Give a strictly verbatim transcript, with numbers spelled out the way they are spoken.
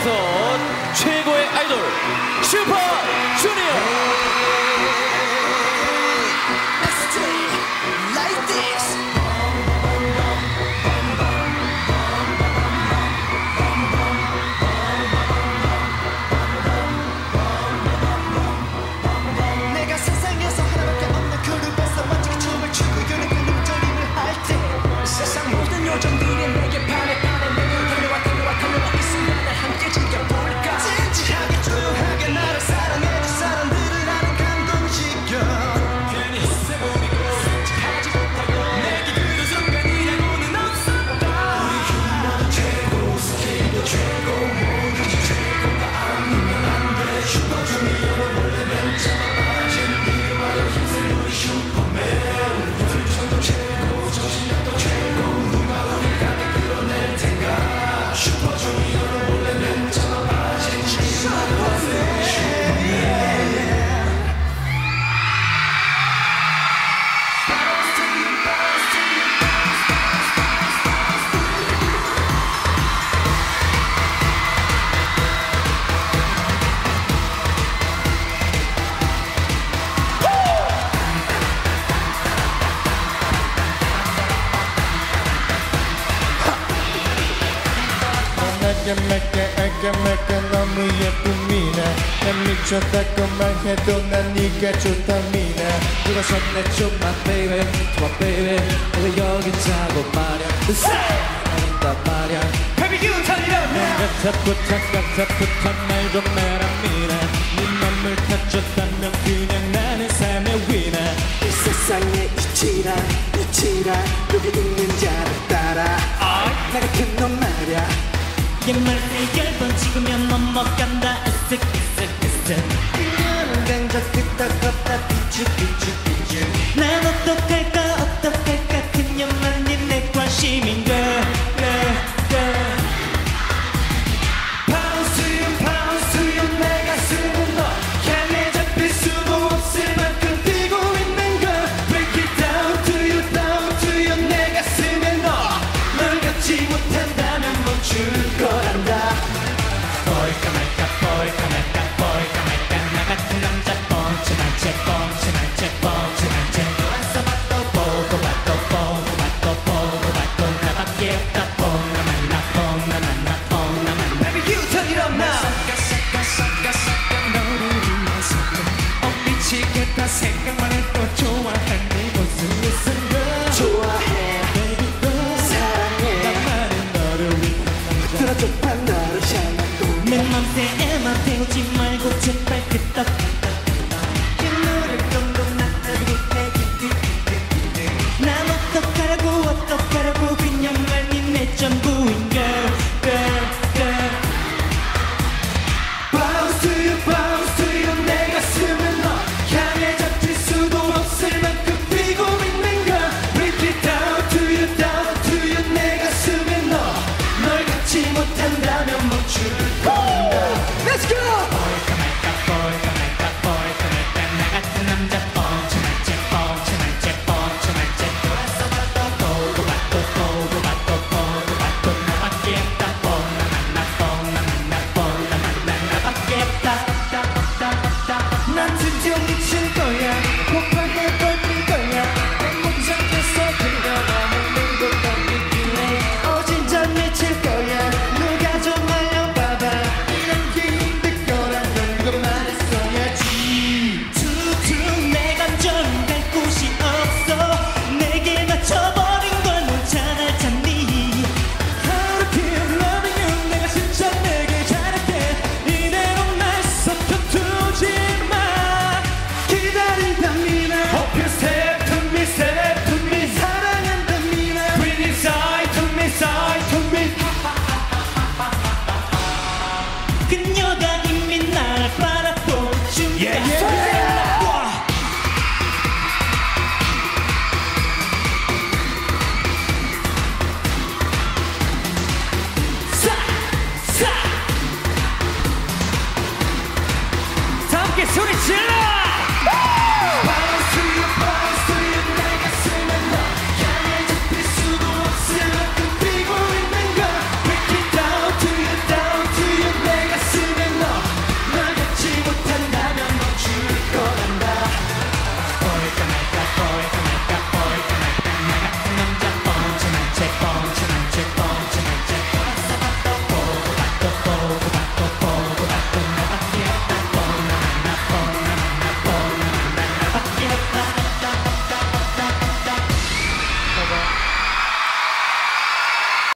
세계에서 최고의 아이돌 슈퍼주니어. 내게 맺게 애게 맺게 너무 예쁜 미나 난 미쳤다고 말해도 난 네가 좋다 미나 누가 손내 줘 my baby my baby 내가 여기 있다고 말야 아름다 말야 Baby you turn it up now. 가타부터 가타부터 말도 마라 미나 네 맘을 타줬다면 그냥 나는 삶의 위나 이 세상에 이치라 이치라 여기 있는 자를 따라 나 같은 놈 말야 옛말에 열 번 찍으면 넘어간다 으쓱 으쓱 으쓱 그녀는 강자 듣다 걷다 비추 비추 비추 난 어떡할까 어떡할까 그녀만이 내 관심인 girl girl girl 파우스윤 파우스윤 내 가슴은 너 향해 잡힐 수도 없을 만큼 뛰고 있는 걸 Break it down to you down to you 내 가슴에 너 널 갖지 못한다면 멈출 거란다 볼까 말까 볼까 말까 볼까 말까 나 같은 남자 뻥치만 채 뻥치만 채 뻥치만 채 안 써봐도 보고 봐도 보고 봐도 보고 봐도 나밖에 없다 뻥 나만 나뻥 나만 나뻥 나만 나 Baby you turn it up now 섞어 섞어 섞어 섞어 너를 위해 섞어 어 미치겠다 생각만 해도 좋아하는 네 모습이 생겨 좋아해 baby girl 사랑해 나만의 너를 위한 남자 들어줘 너를 향한 내 맘새에만 태우지 말고 제발 끄떡끄떡 이 노래 좀더 나타나게 난 어떡하라고 어떡하라고 그녀만이 내 전부인 girl girl girl Bounce to you bounce to you 내 가슴은 너 향해 잡힐 수도 없을 만큼 뛰고 있는 걸 Break it down to you down to you 내 가슴에 너 널 갖지 못한다면 멈출 거야 Let's go!